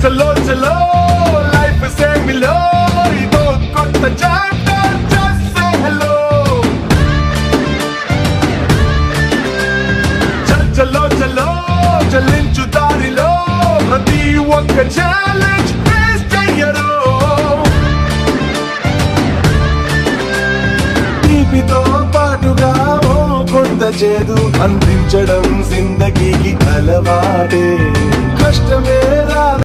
చలో చలో లైఫ్ సేమిలో ఇదో కొత్త చాప్టర్ జస్ట్ సే హలో చలో చలో చలించు దారిలో ప్రతి ఒక్క ఛాలెంజ్ ఫేస్ చెయ్యరు తీపితో పాటుగా ఓ కొంత చేదు అందించడం జిందగీకి అలవాటే కష్టమే రా